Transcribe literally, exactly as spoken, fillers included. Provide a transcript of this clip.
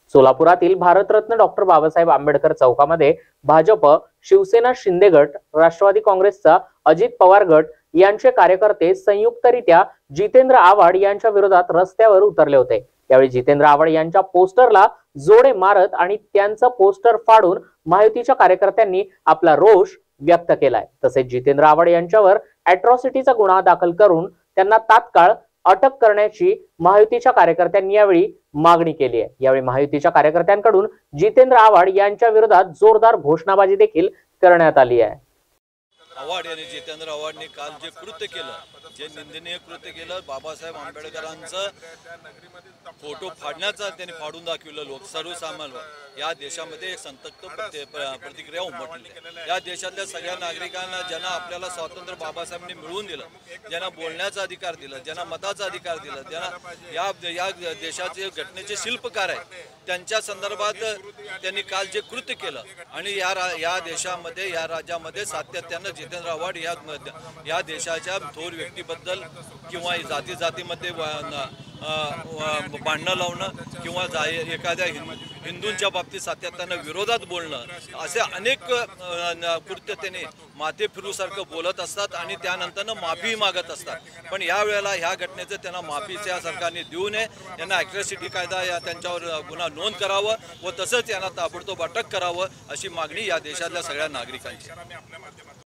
सोलापुरातील Bharat Ratna doctor Babasaheb Ambedkar चौकामध्ये भाजप, शिवसेना शिंदे गट, राष्ट्रवादी काँग्रेसचा अजित पवार गट यांचे कार्यकर्ते संयुक्तरित्या जितेंद्र आव्हाड यांच्या विरोधात रस्त्यावर उतरले होते। यावेळी जितेंद्र आव्हाड यांच्या पोस्टरला जोडे मारत आणि त्यांचं पोस्टर फाडून महायुतीच्या कार्यकर्त्यांनी आपला रोष व्यक्त केलाय। तसेच जितेंद्र आव्हाड यांच्यावर अॅट्रॉसिटीचा गुन्हा दाखल करून त्यांना तात्काळ अटक करण्याची महायुतीच्या कार्यकर्त्यांनी यावेळी मागणी केली आहे। यावेळी महायुतीच्या कार्यकर्त्यांकडून जितेंद्र आव्हाड यांच्या विरोधात जोरदार घोषणाबाजी देखील करण्यात आली आहे। आव्हाड यांनी जितेंद्र आव्हाडने काल जे कृत्य केलं, जे निंदनीय कृत्य केलं, बाबासाहेब आंबेडकरांचं फोटो फाडण्याचा त्यांनी फाडून दाखवलं। लोक सर्वसामान्य या देशामध्ये एक संतप्त प्रतिक्रिया उमटली। या देशातल्या सगळ्या नागरिकांना, ज्यांना आपल्याला स्वातंत्र्य बाबासाहेबांनी मिळवून दिलं, ज्यांना बोलण्याचा अधिकार दिला, ज्यांना मताचा अधिकार दिला, ज्यांना या या देशाचे घटनेचे शिल्पकार आहेत, त्यांच्या संदर्भात त्यांनी काल जे कृत्य केलं आणि या या देशामध्ये, या राज्यामध्ये सातत्यानं जितेंद्र आव्हाड या या देशाच्या थोर व्यक्तीबद्दल किंवा जाती जातीमध्ये भांडणं लावणं किंवा एखाद्या हिंदूंच्या बाबतीत सातत्यानं विरोधात बोलणं, असे अनेक कृत्य त्यांनी माथे फिरूसारखं बोलत असतात आणि त्यानंतर माफी मागत असतात। पण या वेळेला ह्या घटनेचं त्यांना माफीच्या सरकारने देऊ नये, यांना अॅट्रॉसिटी कायदा या त्यांच्यावर गुन्हा नोंद करावं व तसंच यांना ताबडतोब अटक करावं, अशी मागणी या देशातल्या सगळ्या नागरिकांची।